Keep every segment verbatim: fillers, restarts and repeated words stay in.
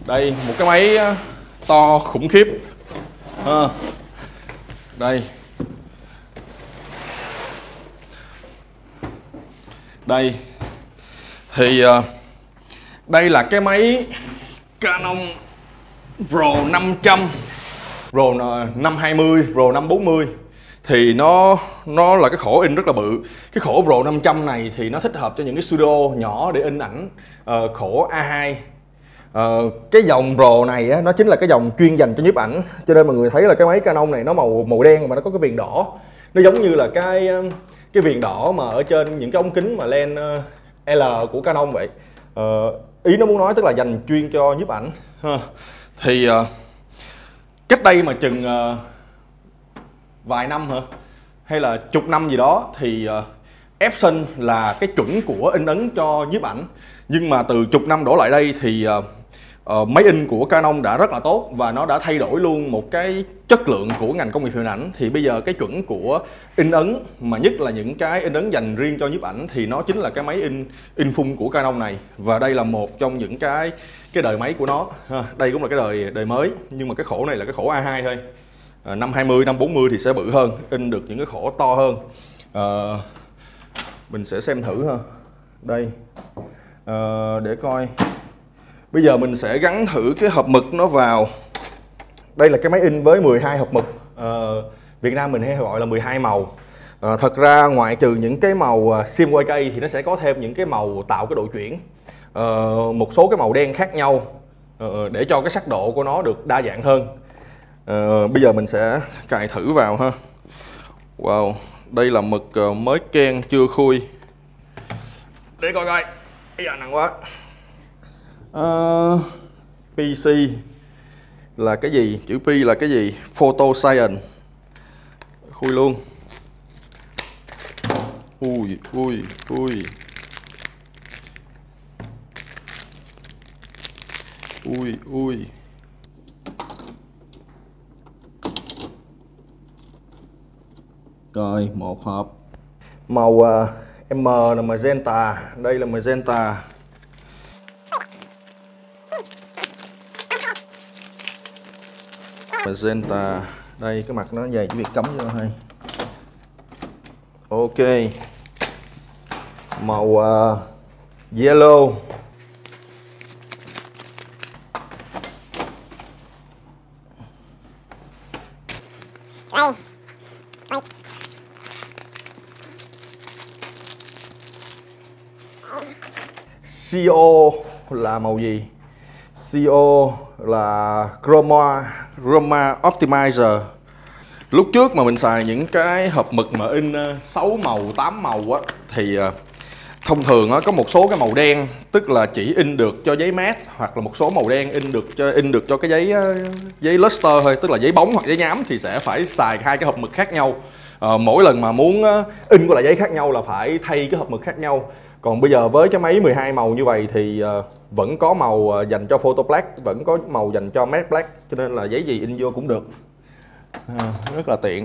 Đây một cái máy to khủng khiếp à, đây đây thì uh, đây là cái máy Canon Pro năm trăm, Pro năm hai mươi, Pro năm bốn mươi. Thì nó nó là cái khổ in rất là bự. Cái khổ Pro năm trăm này thì nó thích hợp cho những cái studio nhỏ để in ảnh uh, khổ A hai. Uh, cái dòng Pro này á, nó chính là cái dòng chuyên dành cho nhiếp ảnh, cho nên mọi người thấy là cái máy Canon này nó màu màu đen mà nó có cái viền đỏ, nó giống như là cái cái viền đỏ mà ở trên những cái ống kính mà lens uh, L của Canon vậy. Uh, ý nó muốn nói tức là dành chuyên cho nhiếp ảnh. Uh, thì uh, cách đây mà chừng uh, vài năm hả, hay là chục năm gì đó thì uh, Epson là cái chuẩn của in ấn cho nhiếp ảnh. Nhưng mà từ chục năm đổ lại đây thì uh, uh, máy in của Canon đã rất là tốt và nó đã thay đổi luôn một cái chất lượng của ngành công nghiệp hình ảnh. Thì bây giờ cái chuẩn của in ấn, mà nhất là những cái in ấn dành riêng cho nhiếp ảnh, thì nó chính là cái máy in in phun của Canon này. Và đây là một trong những cái cái đời máy của nó. Ha, đây cũng là cái đời đời mới, nhưng mà cái khổ này là cái khổ A hai thôi. À, năm hai mươi, năm bốn mươi thì sẽ bự hơn, in được những cái khổ to hơn. À, mình sẽ xem thử ha. Đây. À, để coi. Bây giờ mình sẽ gắn thử cái hộp mực nó vào. Đây là cái máy in với mười hai hộp mực. À, Việt Nam mình hay gọi là mười hai màu. À, thật ra ngoại trừ những cái màu sim quay cây thì nó sẽ có thêm những cái màu tạo cái độ chuyển. À, một số cái màu đen khác nhau à, để cho cái sắc độ của nó được đa dạng hơn. À, bây giờ mình sẽ cài thử vào ha. Wow, đây là mực mới ken chưa khui. Để coi coi. Bây giờ nặng quá. À, pê xê là cái gì? Chữ P là cái gì? Photo Science. Khui luôn. Ui, ui, ui. Ui, ui. Rồi, một hộp. Màu uh, M là magenta, đây là magenta. Magenta, đây cái mặt nó dày chỉ việc cắm vô thôi. Ok. Màu uh, yellow. Đây. xê o là màu gì? xê o là Chroma, Chroma Optimizer. Lúc trước mà mình xài những cái hộp mực mà in sáu màu, tám màu á, thì thông thường á, có một số cái màu đen, tức là chỉ in được cho giấy matte, hoặc là một số màu đen in được cho in được cho cái giấy giấy luster thôi, tức là giấy bóng hoặc giấy nhám, thì sẽ phải xài hai cái hộp mực khác nhau. À, mỗi lần mà muốn in qua lại giấy khác nhau là phải thay cái hộp mực khác nhau. Còn bây giờ với cái máy mười hai màu như vậy thì uh, vẫn có màu uh, dành cho photo black, vẫn có màu dành cho matte black, cho nên là giấy gì in vô cũng được. À, rất là tiện.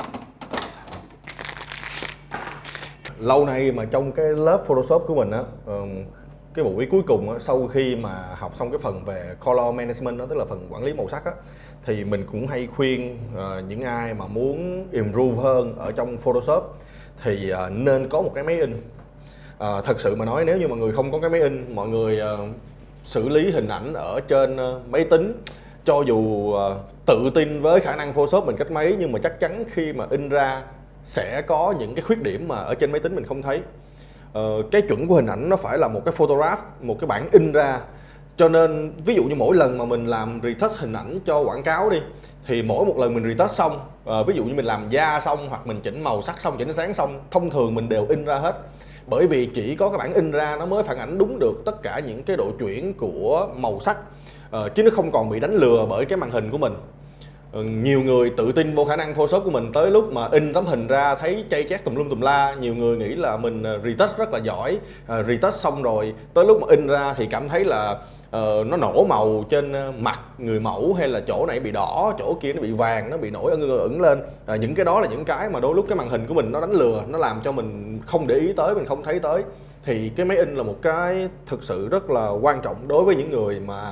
Lâu nay mà trong cái lớp Photoshop của mình á, uh, cái buổi cuối cùng á, sau khi mà học xong cái phần về color management đó, tức là phần quản lý màu sắc á, thì mình cũng hay khuyên uh, những ai mà muốn improve hơn ở trong Photoshop thì uh, nên có một cái máy in. À, thật sự mà nói, nếu như mọi người không có cái máy in, mọi người uh, xử lý hình ảnh ở trên uh, máy tính, cho dù uh, tự tin với khả năng Photoshop mình cách mấy, nhưng mà chắc chắn khi mà in ra sẽ có những cái khuyết điểm mà ở trên máy tính mình không thấy. Uh, cái chuẩn của hình ảnh nó phải là một cái photograph, một cái bản in ra. Cho nên ví dụ như mỗi lần mà mình làm retouch hình ảnh cho quảng cáo đi, thì mỗi một lần mình retouch xong, uh, ví dụ như mình làm da xong, hoặc mình chỉnh màu sắc xong, chỉnh sáng xong, thông thường mình đều in ra hết. Bởi vì chỉ có cái bản in ra nó mới phản ánh đúng được tất cả những cái độ chuyển của màu sắc, ờ, chứ nó không còn bị đánh lừa bởi cái màn hình của mình. ờ, Nhiều người tự tin vô khả năng Photoshop của mình, tới lúc mà in tấm hình ra thấy chay chét tùm lum tùm la. Nhiều người nghĩ là mình retouch rất là giỏi, uh, retouch xong rồi tới lúc mà in ra thì cảm thấy là uh, nó nổ màu trên mặt người mẫu, hay là chỗ này bị đỏ, chỗ kia nó bị vàng, nó bị nổi ẩn ẩn lên. uh, Những cái đó là những cái mà đôi lúc cái màn hình của mình nó đánh lừa, nó làm cho mình không để ý tới, mình không thấy tới. Thì cái máy in là một cái thực sự rất là quan trọng đối với những người mà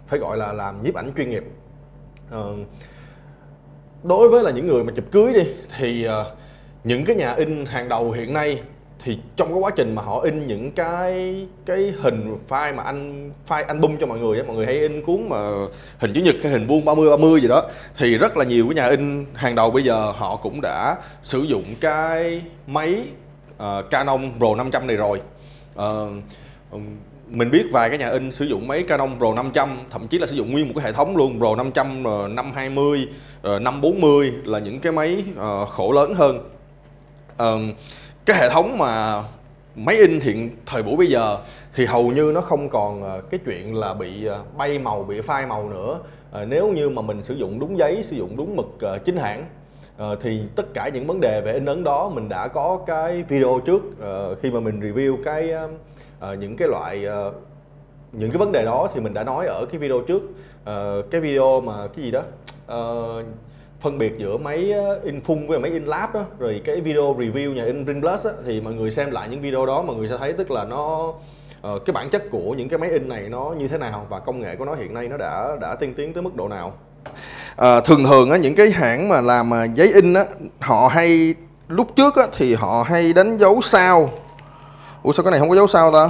phải gọi là làm nhiếp ảnh chuyên nghiệp. uh, Đối với là những người mà chụp cưới đi thì uh, những cái nhà in hàng đầu hiện nay thì trong cái quá trình mà họ in những cái cái hình file mà anh file album cho mọi người á, mọi người hay in cuốn mà hình chữ nhật hay hình vuông ba mươi ba mươi gì đó, thì rất là nhiều cái nhà in hàng đầu bây giờ họ cũng đã sử dụng cái máy uh, Canon Pro năm trăm này rồi. Uh, mình biết vài cái nhà in sử dụng máy Canon Pro năm trăm, thậm chí là sử dụng nguyên một cái hệ thống luôn, Pro năm trăm, năm hai mươi, năm bốn mươi là những cái máy uh, khổ lớn hơn. Uh, cái hệ thống mà máy in hiện thời buổi bây giờ thì hầu như nó không còn cái chuyện là bị bay màu, bị phai màu nữa. À, nếu như mà mình sử dụng đúng giấy, sử dụng đúng mực uh, chính hãng, uh, thì tất cả những vấn đề về in ấn đó mình đã có cái video trước uh, khi mà mình review cái uh, những cái loại uh, những cái vấn đề đó thì mình đã nói ở cái video trước. Uh, cái video mà cái gì đó uh, phân biệt giữa máy in phun với máy in lab đó, rồi cái video review nhà in Ringplus á, thì mọi người xem lại những video đó mọi người sẽ thấy tức là nó uh, cái bản chất của những cái máy in này nó như thế nào và công nghệ của nó hiện nay nó đã đã tiên tiến tới mức độ nào. À, thường thường á, những cái hãng mà làm giấy in á, họ hay lúc trước á, thì họ hay đánh dấu sao. Ủa sao cái này không có dấu sao ta?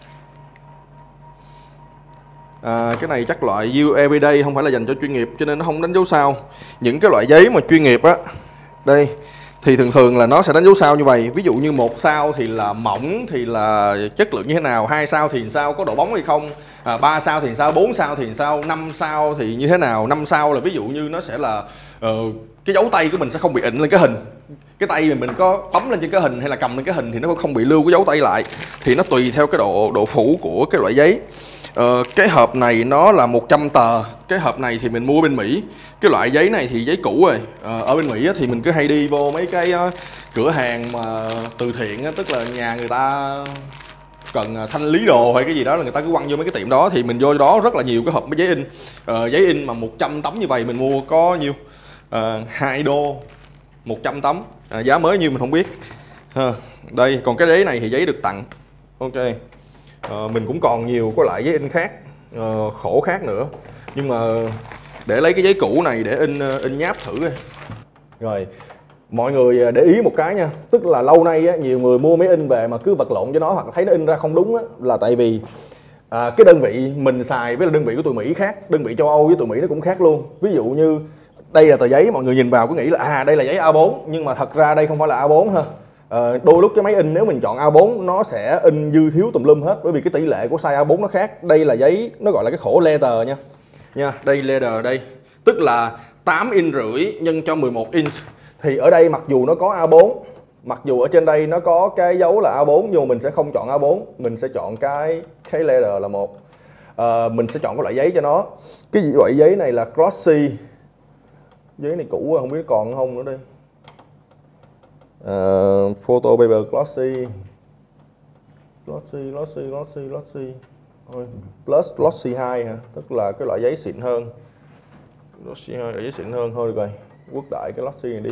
À, cái này chắc loại use everyday, không phải là dành cho chuyên nghiệp cho nên nó không đánh dấu sao. Những cái loại giấy mà chuyên nghiệp á, đây thì thường thường là nó sẽ đánh dấu sao như vậy. Ví dụ như một sao thì là mỏng thì là chất lượng như thế nào, hai sao thì sao, có độ bóng hay không, à, ba sao thì sao, bốn sao thì sao, năm sao thì như thế nào. Năm sao là ví dụ như nó sẽ là uh, cái dấu tay của mình sẽ không bị ịn lên cái hình. Cái tay mình mình có bấm lên trên cái hình hay là cầm lên cái hình thì nó không bị lưu cái dấu tay lại. Thì nó tùy theo cái độ độ phủ của cái loại giấy. Ờ, cái hộp này nó là một trăm tờ. Cái hộp này thì mình mua bên Mỹ. Cái loại giấy này thì giấy cũ rồi. Ờ, ở bên Mỹ á, thì mình cứ hay đi vô mấy cái uh, cửa hàng mà từ thiện á, tức là nhà người ta cần uh, thanh lý đồ hay cái gì đó là người ta cứ quăng vô mấy cái tiệm đó, thì mình vô đó rất là nhiều cái hộp mấy giấy in. Ờ, giấy in mà một trăm tấm như vậy mình mua có nhiêu? Ờ, hai đô một trăm tấm. À, giá mới nhiêu mình không biết. Ha, đây còn cái giấy này thì giấy được tặng. Ok. Uh, mình cũng còn nhiều cái loại giấy in khác, uh, khổ khác nữa, nhưng mà để lấy cái giấy cũ này để in uh, in nháp thử coi. Rồi mọi người để ý một cái nha, tức là lâu nay á, nhiều người mua máy in về mà cứ vật lộn cho nó hoặc thấy nó in ra không đúng á, là tại vì à, cái đơn vị mình xài với là đơn vị của tụi Mỹ khác, đơn vị châu Âu với tụi Mỹ nó cũng khác luôn. Ví dụ như đây là tờ giấy, mọi người nhìn vào cứ nghĩ là à đây là giấy A bốn, nhưng mà thật ra đây không phải là A bốn ha. Ờ, đôi lúc cái máy in nếu mình chọn A bốn nó sẽ in dư thiếu tùm lum hết, bởi vì cái tỷ lệ của size A bốn nó khác. Đây là giấy nó gọi là cái khổ leather nha. Nha, đây leather đây, tức là tám inch rưỡi nhân cho mười một inch. Thì ở đây mặc dù nó có A bốn, mặc dù ở trên đây nó có cái dấu là A bốn, nhưng mà mình sẽ không chọn A bốn, mình sẽ chọn cái cái leather là một. Ờ, mình sẽ chọn cái loại giấy cho nó. Cái loại giấy này là glossy. Giấy này cũ không biết còn không nữa đây. Uh, photo paper glossy glossy glossy glossy glossy thôi, plus glossy hai hả, tức là cái loại giấy xịn hơn. Glossy hai là giấy xịn hơn thôi. Được rồi, quốc đại cái glossy này đi.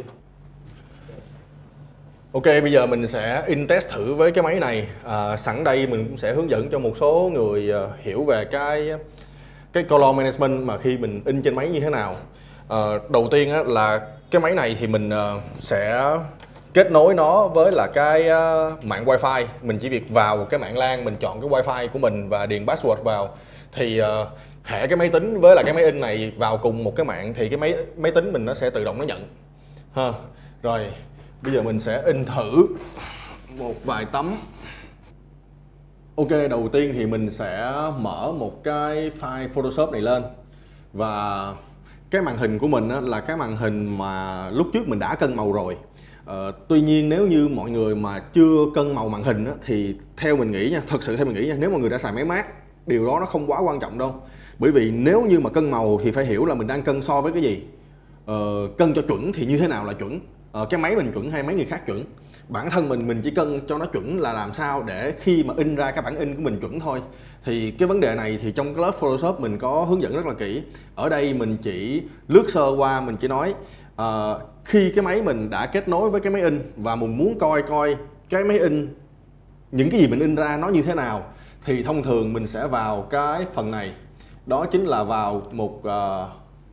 Ok, bây giờ mình sẽ in test thử với cái máy này. À, sẵn đây mình cũng sẽ hướng dẫn cho một số người uh, hiểu về cái cái color management mà khi mình in trên máy như thế nào. À, đầu tiên á, là cái máy này thì mình uh, sẽ kết nối nó với là cái uh, mạng wifi. Mình chỉ việc vào cái mạng LAN, mình chọn cái wifi của mình và điền password vào. Thì uh, hệ cái máy tính với là cái máy in này vào cùng một cái mạng thì cái máy máy tính mình nó sẽ tự động nó nhận. Ha. Rồi, bây giờ mình sẽ in thử một vài tấm. Ok, đầu tiên thì mình sẽ mở một cái file Photoshop này lên. Và cái màn hình của mình á, là cái màn hình mà lúc trước mình đã cân màu rồi. Uh, tuy nhiên nếu như mọi người mà chưa cân màu màn hình á, thì theo mình nghĩ nha, thật sự theo mình nghĩ nha, nếu mọi người đã xài máy mát, điều đó nó không quá quan trọng đâu. Bởi vì nếu như mà cân màu thì phải hiểu là mình đang cân so với cái gì. Uh, cân cho chuẩn thì như thế nào là chuẩn? Uh, cái máy mình chuẩn hay mấy người khác chuẩn? Bản thân mình mình chỉ cân cho nó chuẩn là làm sao để khi mà in ra cái bản in của mình chuẩn thôi. Thì cái vấn đề này thì trong cái lớp Photoshop mình có hướng dẫn rất là kỹ. Ở đây mình chỉ lướt sơ qua, mình chỉ nói uh, khi cái máy mình đã kết nối với cái máy in và mình muốn coi coi cái máy in, những cái gì mình in ra nó như thế nào, thì thông thường mình sẽ vào cái phần này. đó chính là vào một uh,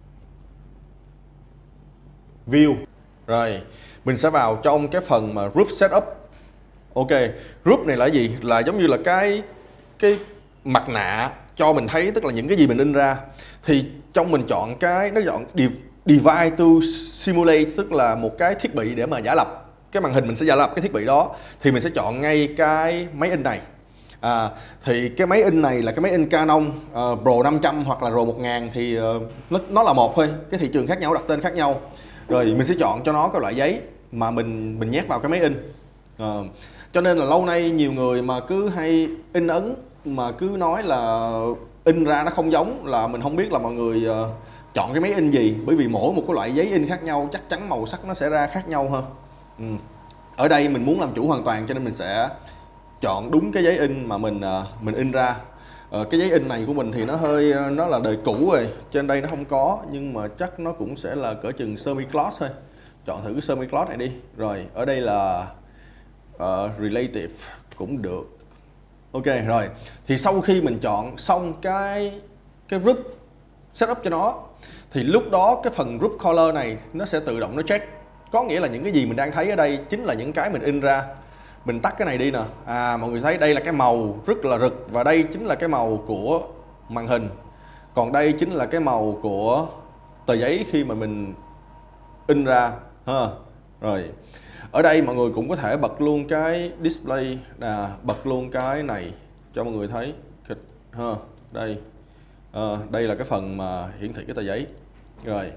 view. Rồi mình sẽ vào trong cái phần mà group setup. Ok, group này là gì? Là giống như là cái cái mặt nạ cho mình thấy tức là những cái gì mình in ra. Thì trong mình chọn cái nó chọn Device to Simulate, tức là một cái thiết bị để mà giả lập cái màn hình, mình sẽ giả lập cái thiết bị đó. Thì mình sẽ chọn ngay cái máy in này. À, thì cái máy in này là cái máy in Canon uh, Pro năm trăm hoặc là Pro một nghìn, thì uh, nó, nó là một thôi, cái thị trường khác nhau, đặt tên khác nhau. Rồi mình sẽ chọn cho nó cái loại giấy mà mình mình nhét vào cái máy in. Uh, cho nên là lâu nay nhiều người mà cứ hay in ấn mà cứ nói là in ra nó không giống, là mình không biết là mọi người uh, chọn cái máy in gì, bởi vì mỗi một cái loại giấy in khác nhau chắc chắn màu sắc nó sẽ ra khác nhau hơn. Ừ. Ở đây mình muốn làm chủ hoàn toàn cho nên mình sẽ chọn đúng cái giấy in mà mình uh, mình in ra. Uh, cái giấy in này của mình thì nó hơi uh, nó là đời cũ rồi, trên đây nó không có, nhưng mà chắc nó cũng sẽ là cỡ chừng semi gloss thôi. Chọn thử cái semi gloss này đi. Rồi ở đây là uh, relative cũng được. Ok rồi, thì sau khi mình chọn xong cái cái group setup cho nó, thì lúc đó cái phần group color này nó sẽ tự động nó check. Có nghĩa là những cái gì mình đang thấy ở đây chính là những cái mình in ra. Mình tắt cái này đi nè. À, mọi người thấy đây là cái màu rất là rực, và đây chính là cái màu của màn hình. Còn đây chính là cái màu của tờ giấy khi mà mình in ra ha. Rồi ở đây mọi người cũng có thể bật luôn cái display, à, bật luôn cái này cho mọi người thấy ha. Đây à, đây là cái phần mà hiển thị cái tờ giấy. Rồi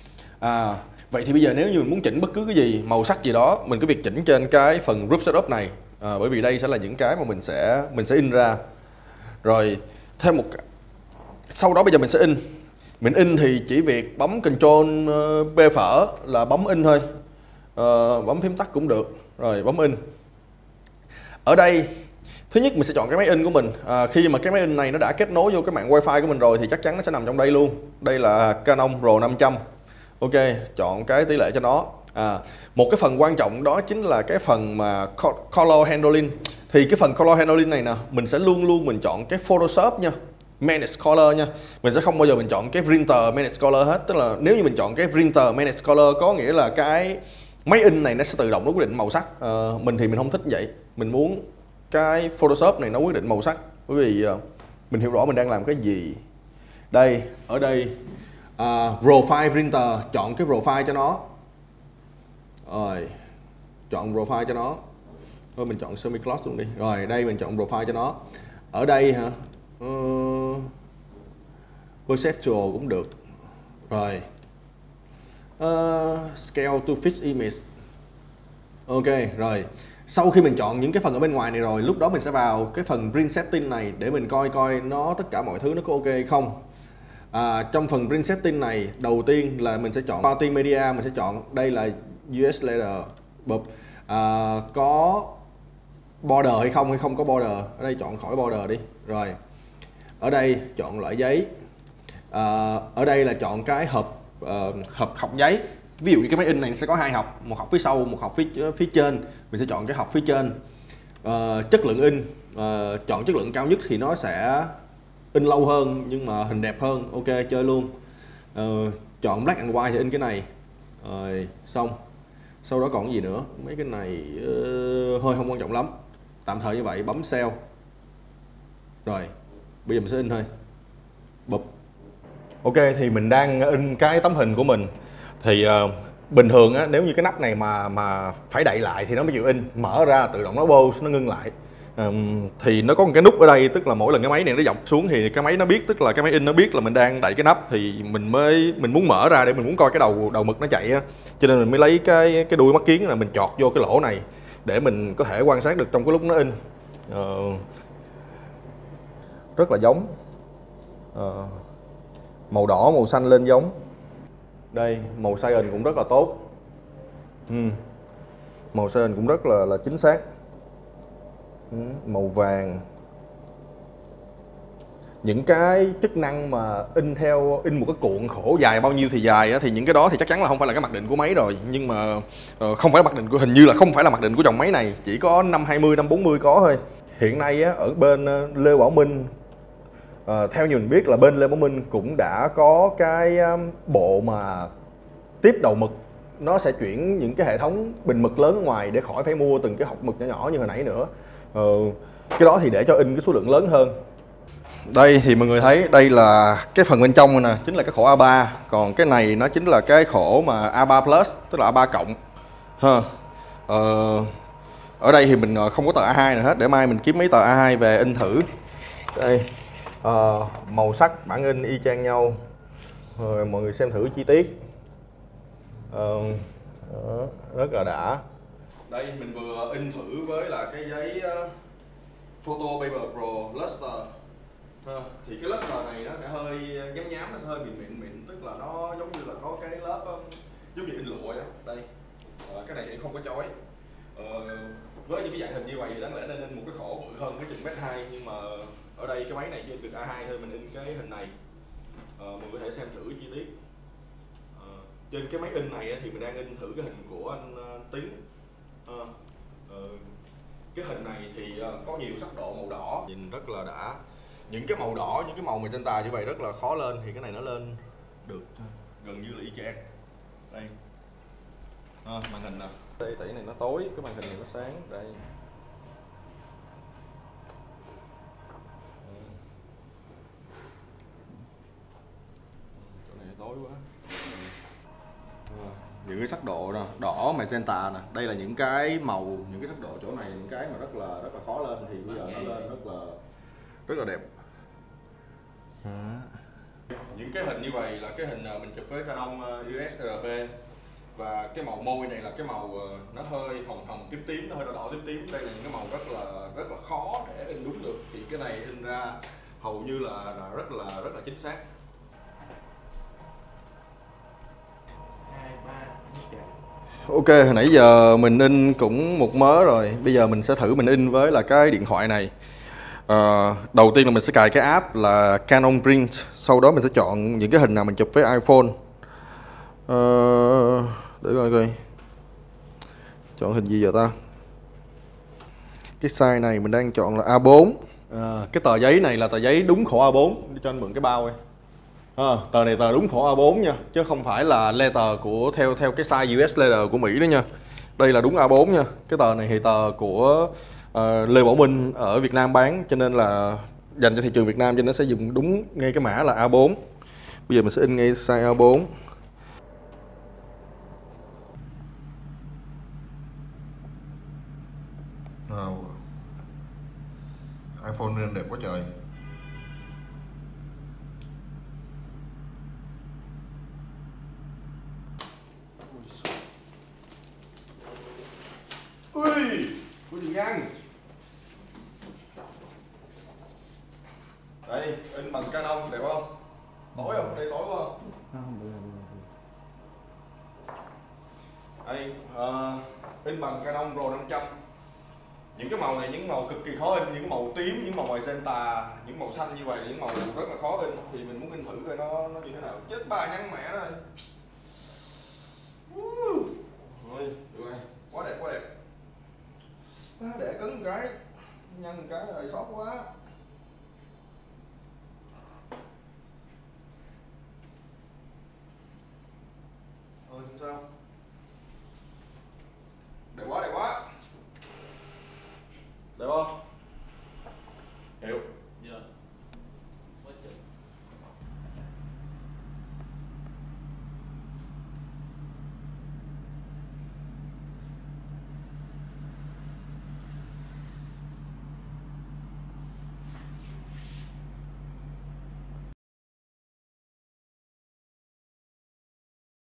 à, vậy thì bây giờ nếu như mình muốn chỉnh bất cứ cái gì, màu sắc gì đó, mình cứ việc chỉnh trên cái phần group setup này. À, bởi vì đây sẽ là những cái mà mình sẽ mình sẽ in ra. Rồi thêm một sau đó bây giờ mình sẽ in. Mình in thì chỉ việc bấm Ctrl B phở là bấm in thôi. À, bấm phím tắt cũng được. Rồi bấm in. Ở đây thứ nhất mình sẽ chọn cái máy in của mình. À, khi mà cái máy in này nó đã kết nối vô cái mạng wifi của mình rồi thì chắc chắn nó sẽ nằm trong đây luôn. Đây là Canon Pro năm trăm. Ok, chọn cái tỷ lệ cho nó. À, một cái phần quan trọng đó chính là cái phần mà color handling. Thì cái phần color handling này nè, mình sẽ luôn luôn mình chọn cái Photoshop nha, Manage Color nha. Mình sẽ không bao giờ mình chọn cái Printer Manage Color hết. Tức là nếu như mình chọn cái Printer Manage Color có nghĩa là cái máy in này nó sẽ tự động nó quyết định màu sắc. À, mình thì mình không thích vậy. Mình muốn cái Photoshop này nó quyết định màu sắc, bởi vì uh, mình hiểu rõ mình đang làm cái gì. Đây, ở đây uh, Profile Printer, chọn cái Profile cho nó. Rồi, chọn Profile cho nó. Thôi mình chọn Semi Gloss luôn đi. Rồi, đây mình chọn Profile cho nó. Ở đây hả? Uh, Perceptual cũng được. Rồi, uh, Scale to Fit Image. Ok, rồi. Sau khi mình chọn những cái phần ở bên ngoài này rồi, lúc đó mình sẽ vào cái phần Print Setting này để mình coi coi nó tất cả mọi thứ nó có ok hay không. À, trong phần Print Setting này, đầu tiên là mình sẽ chọn Party Media, mình sẽ chọn đây là u ét Leather. À, có border hay không hay không có border. Ở đây chọn khỏi border đi. Rồi. Ở đây chọn loại giấy. À, ở đây là chọn cái hộp uh, hộp học giấy. Ví dụ như cái máy in này sẽ có hai hộp, một hộp phía sau, một hộp phía phía trên. Mình sẽ chọn cái hộp phía trên. Uh, chất lượng in, uh, chọn chất lượng cao nhất thì nó sẽ in lâu hơn nhưng mà hình đẹp hơn. Ok, chơi luôn. Uh, chọn black and white thì in cái này. Rồi, xong. Sau đó còn cái gì nữa? Mấy cái này uh, hơi không quan trọng lắm. Tạm thời như vậy, bấm save. Rồi, bây giờ mình sẽ in thôi. Bụp. Ok, thì mình đang in cái tấm hình của mình. Thì uh, bình thường á, nếu như cái nắp này mà mà phải đậy lại thì nó mới chịu in, mở ra tự động nó pause, nó ngưng lại. Um, thì nó có một cái nút ở đây, tức là mỗi lần cái máy này nó dọc xuống thì cái máy nó biết, tức là cái máy in nó biết là mình đang đậy cái nắp, thì mình mới mình muốn mở ra để mình muốn coi cái đầu đầu mực nó chạy á, cho nên mình mới lấy cái cái đuôi mắt kiến là mình chọt vô cái lỗ này để mình có thể quan sát được trong cái lúc nó in. Uh, rất là giống. Uh, màu đỏ màu xanh lên giống. Đây, màu cyan cũng rất là tốt. Ừ. Màu cyan cũng rất là là chính xác. Ừ. Màu vàng. Những cái chức năng mà in theo in một cái cuộn khổ dài bao nhiêu thì dài á, thì những cái đó thì chắc chắn là không phải là cái mặc định của máy rồi, nhưng mà uh, không phải là mặc định của hình như là không phải là mặc định của dòng máy này, chỉ có năm hai mươi, năm bốn mươi có thôi. Hiện nay á, ở bên uh, Lê Bảo Minh À, theo như mình biết là bên Lê Bảo Minh cũng đã có cái um, bộ mà tiếp đầu mực, nó sẽ chuyển những cái hệ thống bình mực lớn ở ngoài để khỏi phải mua từng cái hộp mực nhỏ nhỏ như hồi nãy nữa. Ờ, cái đó thì để cho in cái số lượng lớn hơn. Đây thì mọi người thấy đây là cái phần bên trong này nè, chính là cái khổ A ba, còn cái này nó chính là cái khổ mà A ba Plus, tức là A ba cộng ha. Ờ, ở đây thì mình không có tờ A hai nữa hết, để mai mình kiếm mấy tờ A hai về in thử. Đây, ờ, màu sắc bản in y chang nhau, rồi mọi người xem thử chi tiết. Ờ, đó, rất là đã. Đây mình vừa in thử với là cái giấy uh, Photo Paper Pro Luster. À, thì cái luster này nó sẽ hơi nhám nhám, nó sẽ hơi mịn mịn mịn, tức là nó giống như là có cái lớp um, giống như in lụa đó. Đây, à, cái này thì không có chói. Ờ, với những cái dạng hình như vậy thì đáng lẽ nên in một cái khổ bự hơn cái chừng mét hai, nhưng mà ở đây cái máy này chỉ được A hai thôi, mình in cái hình này. Ờ, mình có thể xem thử chi tiết. Ờ, trên cái máy in này thì mình đang in thử cái hình của anh uh, Tiến. Ờ, ờ, cái hình này thì uh, có nhiều sắc độ màu đỏ, nhìn rất là đã. Những cái màu đỏ, những cái màu magenta như vậy rất là khó lên, thì cái này nó lên được gần như là y chang. Đây, à, màn hình nè, đây tỷ này nó tối, cái màn hình này nó sáng. Đây, chỗ này tối quá. À, những cái sắc độ nè, đỏ magenta nè, đây là những cái màu, những cái sắc độ chỗ này, những cái mà rất là rất là khó lên, thì bây giờ nó lên rất là rất là đẹp. À, những cái hình như vậy là cái hình mình chụp với Canon u ét rờ pê, và cái màu môi này là cái màu nó hơi hồng hồng tím tím, nó hơi đỏ đỏ tím tím. Đây là những cái màu rất là rất là khó để in đúng được, thì cái này in ra hầu như là, là rất là rất là chính xác. Ok, hồi nãy giờ mình in cũng một mớ rồi, bây giờ mình sẽ thử mình in với là cái điện thoại này. Uh, đầu tiên là mình sẽ cài cái app là Canon Print, sau đó mình sẽ chọn những cái hình nào mình chụp với iPhone. Uh, để coi coi chọn hình gì giờ ta. Cái size này mình đang chọn là A bốn. À, cái tờ giấy này là tờ giấy đúng khổ A bốn, để cho anh mượn cái bao này. À, tờ này tờ đúng khổ A bốn nha, chứ không phải là letter của theo theo cái size u ét letter của Mỹ đó nha. Đây là đúng A bốn nha. Cái tờ này thì tờ của uh, Lê Bảo Minh ở Việt Nam bán, cho nên là dành cho thị trường Việt Nam, cho nên nó sẽ dùng đúng ngay cái mã là A bốn. Bây giờ mình sẽ in ngay size A bốn. Wow. iPhone nên đẹp quá trời. Ui, ui đừng ngăn. Đây, in bằng Canon đẹp không? Tối không? Đây tối không? Đây, uh, in bằng Canon Pro năm trăm. Những cái màu này, những màu cực kỳ khó in, những màu tím, những màu magenta, những màu xanh như vậy, những màu rất là khó in, thì mình muốn in thử coi nó nó như thế nào. Chết ba nhăn mẹ rồi. Rồi, được rồi, quá đẹp quá đẹp. À, để cấn một cái, nhăn một cái rồi xót quá.